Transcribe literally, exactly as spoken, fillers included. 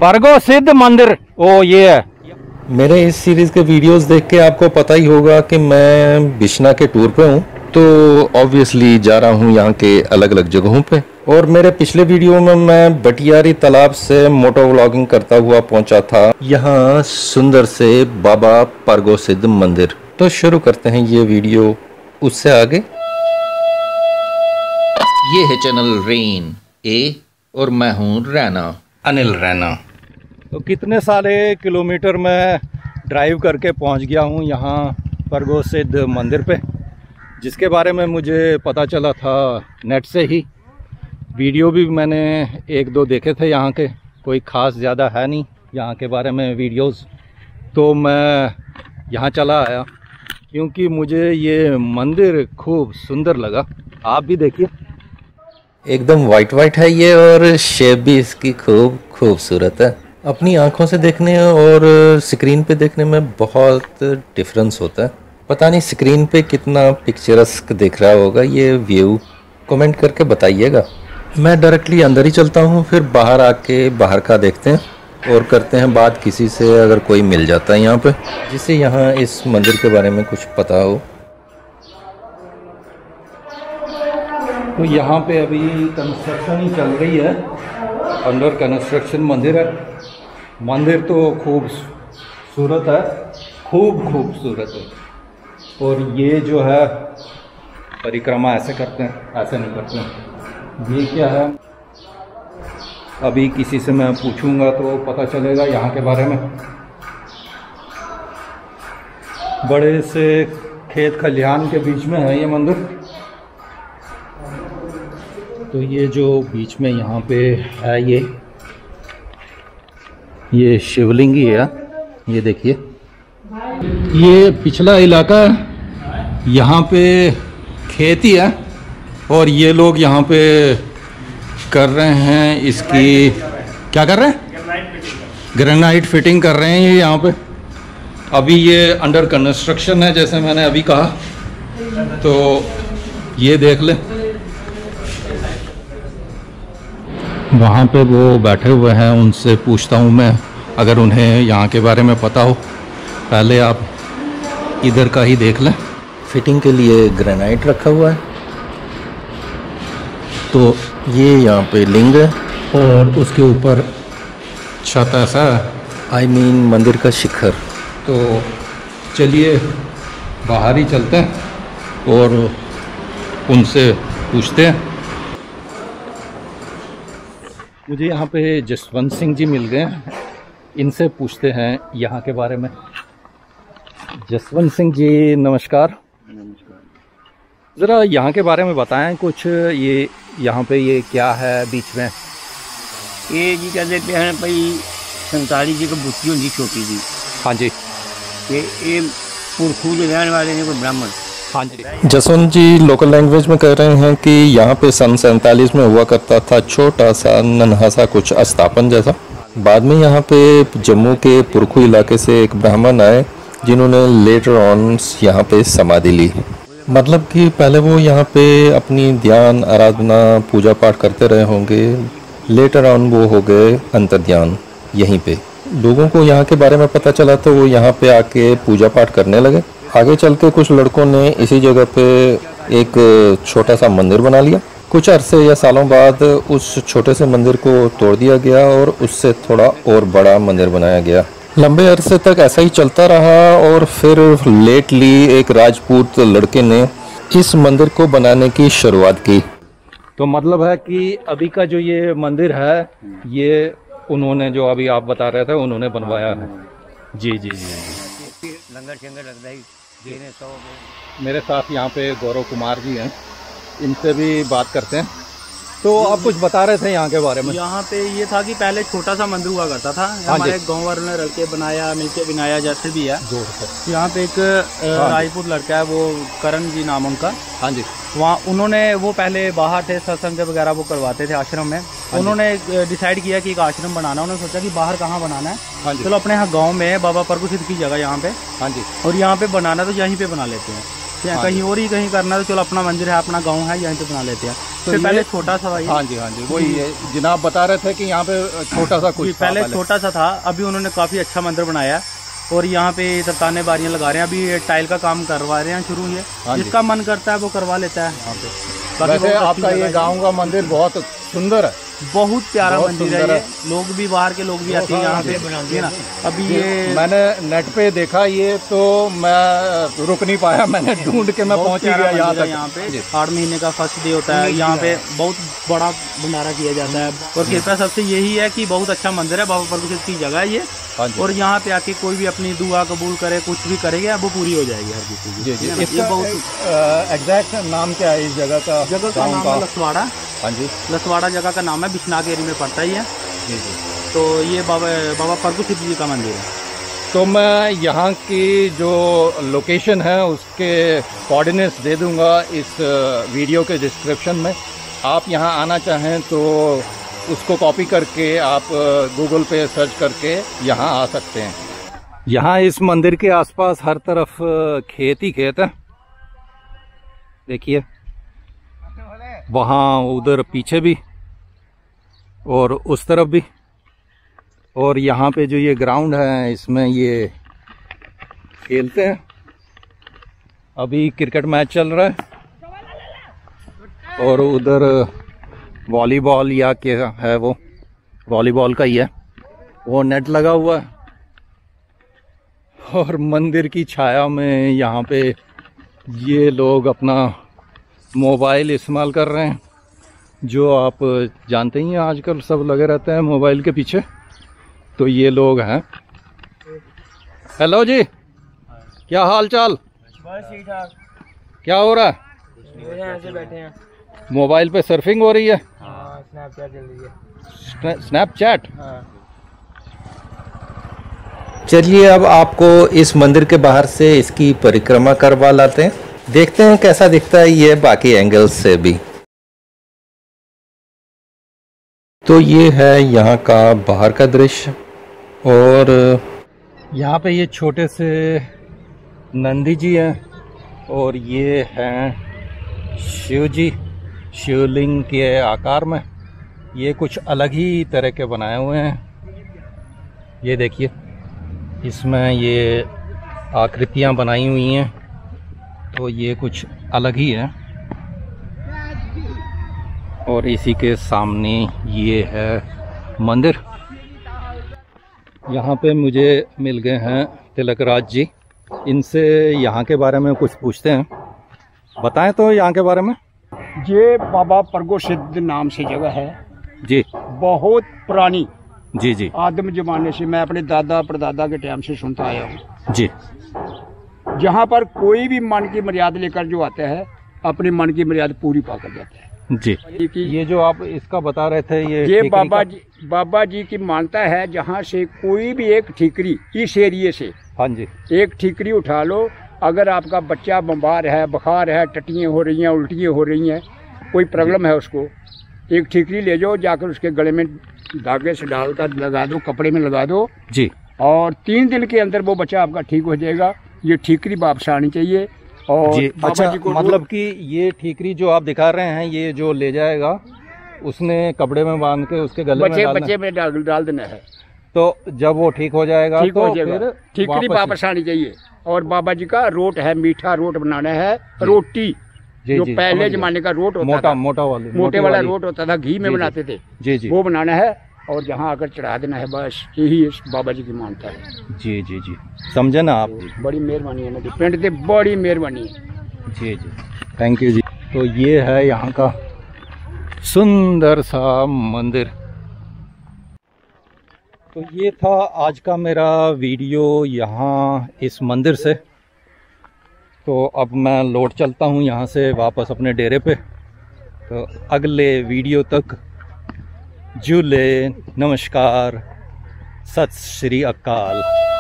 परगो सिद्ध मंदिर। ओ ये है। मेरे इस सीरीज के वीडियोस देख के आपको पता ही होगा कि मैं बिश्ना के टूर पे हूँ, तो ऑब्वियसली जा रहा हूँ यहाँ के अलग अलग जगहों पे। और मेरे पिछले वीडियो में मैं बटियारी तालाब से मोटो व्लॉगिंग करता हुआ पहुंचा था यहाँ सुंदर से बाबा परगो सिद्ध मंदिर। तो शुरू करते हैं ये वीडियो उससे आगे। ये है चैनल रेन ए और मैं हूँ रैना, अनिल रैना। तो कितने सारे किलोमीटर मैं ड्राइव करके पहुंच गया हूं यहाँ परगो सिद्ध मंदिर पे, जिसके बारे में मुझे पता चला था नेट से ही। वीडियो भी मैंने एक दो देखे थे यहाँ के, कोई ख़ास ज़्यादा है नहीं यहाँ के बारे में वीडियोस। तो मैं यहाँ चला आया क्योंकि मुझे ये मंदिर खूब सुंदर लगा। आप भी देखिए, एकदम वाइट वाइट है ये और शेप भी इसकी खूब खूबसूरत है। अपनी आंखों से देखने और स्क्रीन पे देखने में बहुत डिफरेंस होता है। पता नहीं स्क्रीन पे कितना पिक्चरस्क दिख रहा होगा ये व्यू, कमेंट करके बताइएगा। मैं डायरेक्टली अंदर ही चलता हूँ, फिर बाहर आके बाहर का देखते हैं और करते हैं बात किसी से, अगर कोई मिल जाता है यहाँ पे जिसे यहाँ इस मंदिर के बारे में कुछ पता हो। तो यहाँ पे अभी कंस्ट्रक्शन ही चल रही है, अंडर कंस्ट्रक्शन मंदिर है। मंदिर तो खूबसूरत है, खूब खूबसूरत है। और ये जो है परिक्रमा ऐसे करते हैं, ऐसे नहीं करते हैं। ये क्या है अभी किसी से मैं पूछूंगा तो पता चलेगा यहाँ के बारे में। बड़े से खेत खलिहान के बीच में है ये मंदिर। तो ये जो बीच में यहाँ पे है ये ये शिवलिंग ही है। ये देखिए, ये पिछला इलाका है, यहाँ पे खेती है और ये लोग यहाँ पे कर रहे हैं इसकी, क्या कर रहे हैं, ग्रेनाइट फिटिंग कर रहे हैं ये यहाँ पे। अभी ये अंडर कंस्ट्रक्शन है जैसे मैंने अभी कहा। तो ये देख ले, वहाँ पे वो बैठे हुए हैं, उनसे पूछता हूँ मैं अगर उन्हें यहाँ के बारे में पता हो। पहले आप इधर का ही देख लें। फिटिंग के लिए ग्रेनाइट रखा हुआ है। तो ये यहाँ पे लिंग है और उसके ऊपर छत ऐसा है, आई मीन मंदिर का शिखर। तो चलिए बाहर ही चलते हैं और उनसे पूछते हैं। मुझे यहाँ पे जसवंत सिंह जी मिल गए, इनसे पूछते हैं यहाँ के बारे में। जसवंत सिंह जी नमस्कार। नमस्कार। ज़रा यहाँ के बारे में बताएं कुछ। ये यहाँ पे ये क्या है बीच में? ये जी कहते हैं भाई संताली जी को बुद्धि होंगी छोटी जी। हाँ जी। ये ये पुरखू के रहने वाले हैं कोई ब्राह्मण। हाँ जी। जसवंत जी लोकल लैंग्वेज में कह रहे हैं कि यहाँ पे सन सैंतालीस में हुआ करता था छोटा सा नन्हा सा कुछ स्थापन जैसा। बाद में यहाँ पे जम्मू के पुरखू इलाके से एक ब्राह्मण आए जिन्होंने लेटर ऑन यहाँ पे समाधि ली। मतलब कि पहले वो यहाँ पे अपनी ध्यान आराधना पूजा पाठ करते रहे होंगे, लेटर ऑन वो हो गए अंतर्ध्यान यहीं पे। लोगों को यहाँ के बारे में पता चला तो वो यहाँ पे आके पूजा पाठ करने लगे। आगे चल के कुछ लड़कों ने इसी जगह पे एक छोटा सा मंदिर बना लिया। कुछ अरसे या सालों बाद उस छोटे से मंदिर को तोड़ दिया गया और उससे थोड़ा और बड़ा मंदिर बनाया गया। लंबे अरसे तक ऐसा ही चलता रहा और फिर लेटली एक राजपूत लड़के ने इस मंदिर को बनाने की शुरुआत की। तो मतलब है कि अभी का जो ये मंदिर है ये उन्होंने, जो अभी आप बता रहे थे, उन्होंने बनवाया है। जी जी जी। लंगर चंगर लगता है। मेरे साथ यहाँ पे गौरव कुमार जी हैं, इनसे भी बात करते हैं। तो आप कुछ बता रहे थे यहाँ के बारे में। यहाँ पे ये था कि पहले छोटा सा मंदिर हुआ करता था। हमारे गांव वालों ने रल के बनाया, मिलके बनाया, जैसे भी है। यहाँ पे एक राजपूत लड़का है, वो करण जी नाम उनका। हाँ जी। वहाँ उन्होंने, वो पहले बाहर थे, सत्संग वगैरह वो करवाते थे आश्रम में। उन्होंने डिसाइड किया कि एक आश्रम बनाना। उन्होंने सोचा कि बाहर कहाँ बनाना है, हाँ जी। चलो अपने यहाँ गाँव में बाबा परगो सिद्ध की जगह यहाँ पे, हाँ जी, और यहाँ पे बनाना तो यहीं पे बना लेते हैं। हाँ कहीं और ही कहीं करना तो चलो अपना मंदिर है, अपना गाँव है, यहीं पे बना लेते हैं। इससे पहले छोटा सा भाई। हाँ जी हाँ जी वही है जनाब बता रहे थे कि यहाँ पे छोटा सा कुछ पहले छोटा सा था, अभी उन्होंने काफी अच्छा मंदिर बनाया और यहाँ पे तरताने बारियां लगा रहे हैं, अभी टाइल का काम करवा रहे हैं शुरू। ये जिसका मन करता है वो करवा लेता है यहाँ पे। वैसे आपका ये गाँव का मंदिर बहुत सुंदर है, बहुत प्यारा मंदिर है ये, लोग भी बाहर के लोग भी आते हैं यहाँ पे ना। अभी ये मैंने नेट पे देखा ये तो मैं रुक नहीं पाया, मैंने ढूंढ के मैं पहुंच गया यहाँ तक। यहाँ पे आठ महीने का फर्स्ट डे होता है, यहाँ पे बहुत बड़ा भंडारा किया जाता है और कृपया सबसे यही है कि बहुत अच्छा मंदिर है, बाबा परगुसिद की जगह है ये। और यहाँ पे आके कोई भी अपनी दुआ कबूल करे, कुछ भी करेगा वो पूरी हो जाएगी हर किसी की। इसका बहुत एग्जैक्ट नाम क्या है इस जगह का? जगह का नाम है लसवाड़ा। हाँ जी, लसवाड़ा जगह का नाम है, बिश्नाक एरिया में पड़ता ही है जी जी। तो ये बाबा बाबा परगुसिद जी का मंदिर है। तो मैं यहाँ की जो लोकेशन है उसके कोऑर्डिनेट्स दे दूँगा इस वीडियो के डिस्क्रिप्शन में। आप यहाँ आना चाहें तो उसको कॉपी करके आप गूगल पे सर्च करके यहाँ आ सकते हैं। यहाँ इस मंदिर के आसपास हर तरफ खेत ही खेत है, देखिए वहाँ उधर पीछे भी और उस तरफ भी। और यहाँ पे जो ये ग्राउंड है इसमें ये खेलते हैं, अभी क्रिकेट मैच चल रहा है और उधर वॉलीबॉल या क्या है वो वॉलीबॉल का ही है, वो नेट लगा हुआ है। और मंदिर की छाया में यहाँ पे ये लोग अपना मोबाइल इस्तेमाल कर रहे हैं, जो आप जानते ही हैं आजकल सब लगे रहते हैं मोबाइल के पीछे। तो ये लोग हैं। हेलो जी, क्या हाल चाल? बस ठीक ठाक। क्या हो रहा है? ऐसे बैठे हैं, मोबाइल पे सर्फिंग हो रही है? हाँ, स्नैपचैट चल रही है। स्नैपचैट? हाँ। चलिए अब आपको इस मंदिर के बाहर से इसकी परिक्रमा करवा लाते हैं, देखते हैं कैसा दिखता है ये बाकी एंगल्स से भी। तो ये है यहाँ का बाहर का दृश्य और यहाँ पे ये छोटे से नंदी जी हैं और ये हैं शिव जी, शिवलिंग के आकार में। ये कुछ अलग ही तरह के बनाए हुए हैं, ये देखिए इसमें ये आकृतियाँ बनाई हुई हैं, तो ये कुछ अलग ही है। और इसी के सामने ये है मंदिर। यहाँ पे मुझे मिल गए हैं तिलकराज जी, इनसे यहाँ के बारे में कुछ पूछते हैं। बताएं तो यहाँ के बारे में। ये बाबा परगुसिद नाम से जगह है जी, बहुत पुरानी जी जी, आदम जमाने से, मैं अपने दादा परदादा के टाइम से सुनता आया हूँ जी। जहाँ पर कोई भी मन की मर्यादा लेकर जो आता है अपनी मन की मर्यादा पूरी पा कर जाता है जी। ये जो आप इसका बता रहे थे ये ये बाबा जी बाबा जी की मानता है, जहाँ से कोई भी एक ठीकरी इस एरिए से, हाँ जी, एक ठीकरी उठा लो। अगर आपका बच्चा बीमार है, बुखार है, टट्टियाँ हो रही हैं, उल्टियाँ हो रही हैं, कोई प्रॉब्लम है, उसको एक ठीकरी ले जाओ, जाकर उसके गले में धागे से डालकर लगा दो, कपड़े में लगा दो जी, और तीन दिन के अंदर वो बच्चा आपका ठीक हो जाएगा। ये ठीकरी वापस आनी चाहिए। और जी, बाबा अच्छा, जी को मतलब कि ये ठीकरी जो आप दिखा रहे हैं ये जो ले जाएगा उसने कपड़े में बांध के उसके गले बच्चे में डालना, बच्चे में डाल डाल देना है। तो जब वो ठीक हो जाएगा ठीक तो हो जाएगा, फिर ठीकरी वापस आनी चाहिए। और बाबा जी का रोट है, मीठा रोट बनाना है, रोटी जी, जो जी, पहले जमाने का रोट होता मोटा था, मोटा वाली मोटे वाला रोट होता था, घी में जी, बनाते थे जी जी, वो बनाना है और जहाँ आकर चढ़ा देना है, बस यही इस बाबा जी की मानता है। जी जी जी, समझे ना आप जी। बड़ी मेहरबानी है मेरी पिंड से, बड़ी मेहरबानी है जी जी, थैंक यू जी। तो ये है यहाँ का सुंदर सा मंदिर। तो ये था आज का मेरा वीडियो यहाँ इस मंदिर से। तो अब मैं लौट चलता हूँ यहाँ से वापस अपने डेरे पे। तो अगले वीडियो तक जुले, नमस्कार, सत श्री अकाल।